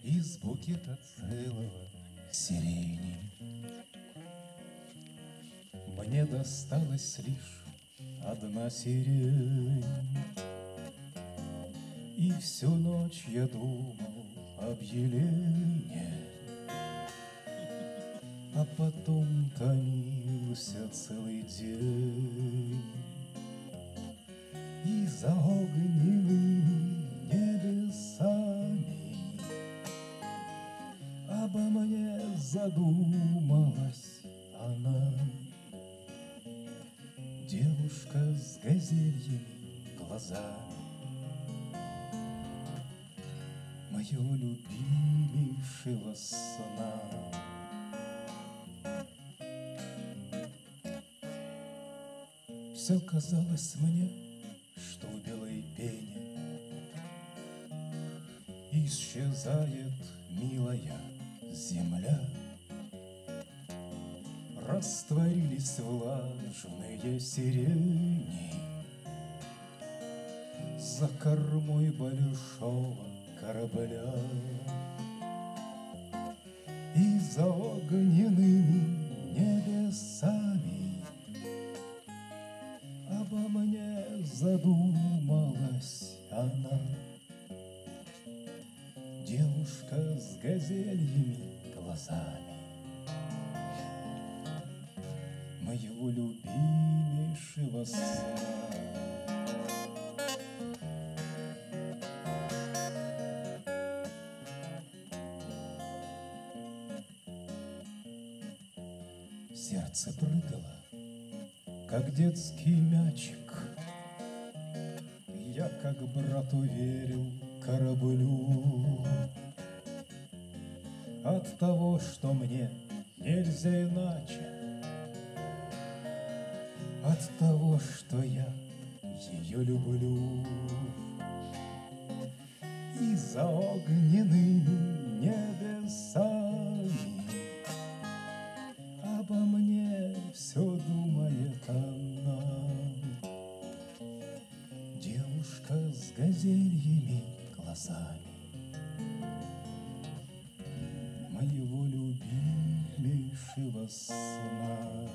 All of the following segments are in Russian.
из букета целого сирени. Мне досталась лишь одна сирень, и всю ночь я думал об Елене, а потом томился целый день. И за огненными небесами обо мне задумалась она, девушка с газельями глазами, моего любимейшего сна. Все казалось мне, что в белой пене исчезает милая земля. Растворились влажные сирени за кормой большого корабля. И за огненными небесами обо мне задумалась она, девушка с газельями глазами, моего любимейшего сна. Сердце прыгало, как детский мячик. Я, как брату, верил кораблю. От того, что мне нельзя иначе, от того, что я ее люблю. И за огненными небесами обо мне все думает она, девушка с газельями глазами, моего любимейшего сна.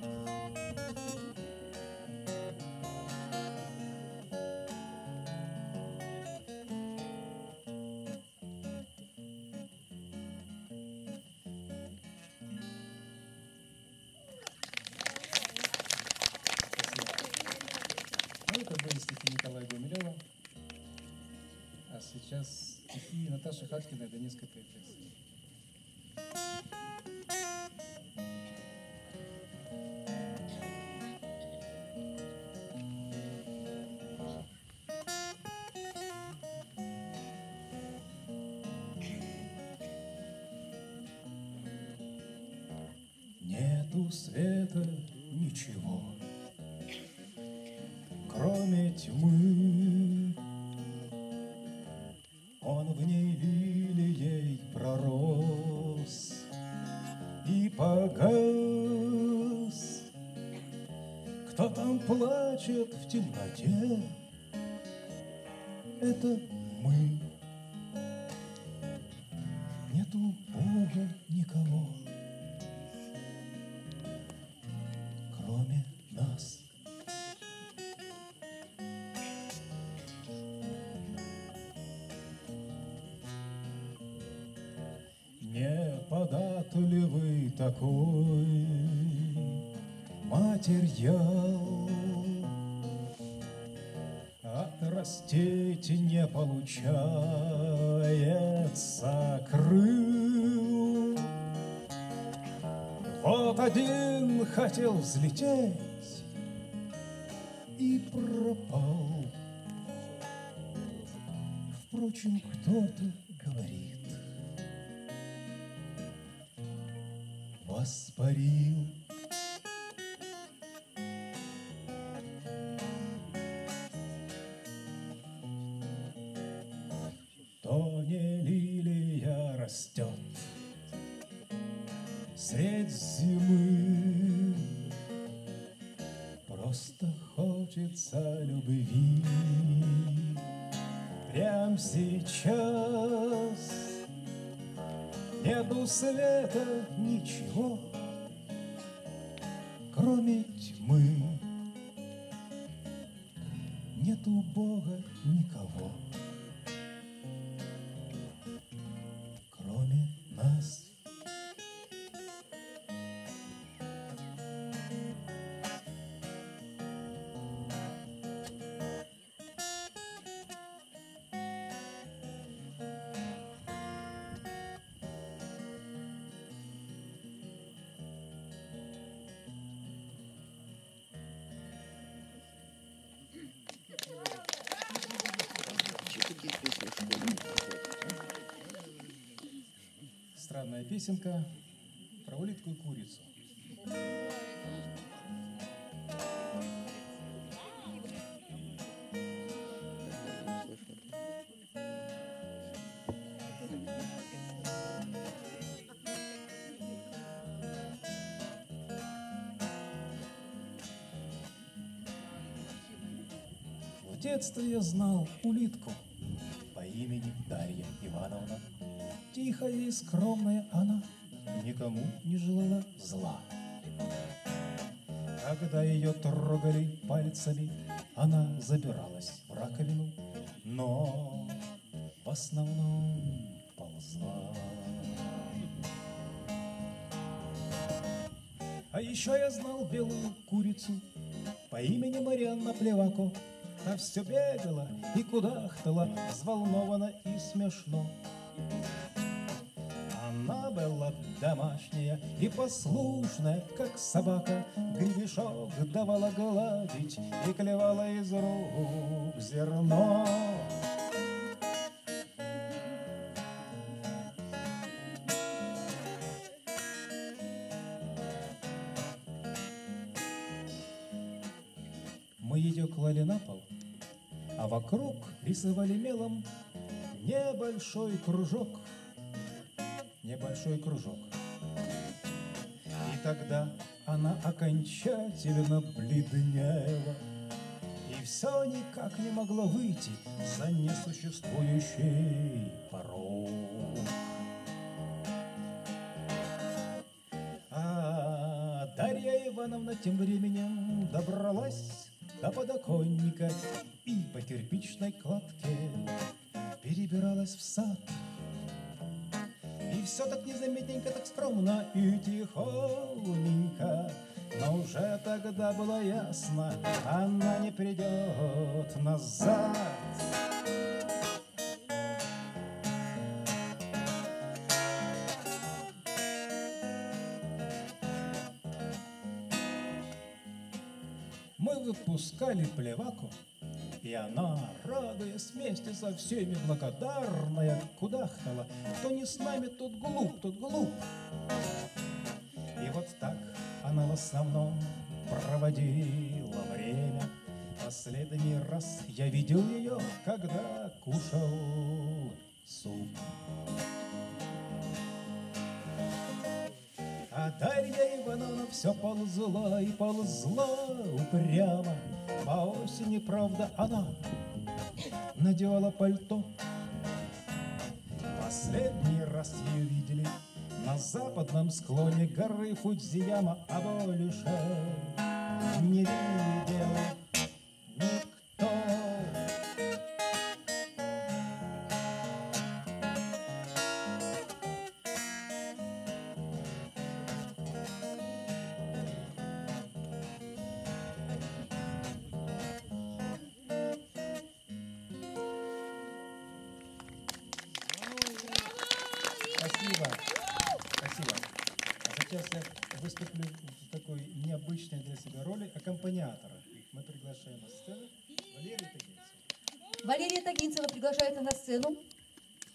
Это были стихи Николая Гумилева, а сейчас стихи Наташи Хаткиной для несколько поэтесс. Нету света ничего, кроме тьмы. Он в ней лилией пророс и погас. Кто там плачет в темноте? Это мы. Нету Бога никого, кроме нас. Не податливый такой материал, отрастить не получается крыл. Вот один хотел взлететь и пропал. Впрочем, кто-то говорит, воспарил. То не лилия растет средь зимы, просто хочется любви. Прям сейчас Нету света ничего, кроме тьмы. Нету Бога никого, кроме нас. Странная песенка про улитку и курицу. В детстве я знал улитку по имени Дарья Ивановна. Тихая и скромная она, никому не желала зла. Когда ее трогали пальцами, она забиралась в раковину, но в основном ползла. А еще я знал белую курицу по имени Марианна Плевако. Та все бегала и кудахтала, взволнованно и смешно. Она была домашняя и послушная, как собака. Гребешок давала гладить и клевала из рук зерно. Мы ее клали на пол, а вокруг рисовали мелом небольшой кружок. Небольшой кружок. И тогда она окончательно бледнела и все никак не могла выйти за несуществующий порог. А Дарья Ивановна тем временем добралась до подоконника и по кирпичной кладке перебиралась в сад. И все так незаметненько, так скромно и тихоненько. Но уже тогда было ясно, она не придет назад. Мы выпускали Плеваку, и она, радуясь вместе со всеми, благодарная, кудахтала: кто не с нами, тот глуп, тот глуп. И вот так она в основном проводила время. Последний раз я видел ее, когда кушал суп. А Дарья Ивановна все ползла и ползла упрямо. По осени, правда, она надевала пальто. Последний раз ее видели на западном склоне горы Фудзияма, а больше не видел никто. Спасибо. Спасибо. А сейчас я выступлю в такой необычной для себя роли аккомпаниатора. Мы приглашаем на сцену Валерию Тагинцеву. Валерия Тагинцева приглашается на сцену.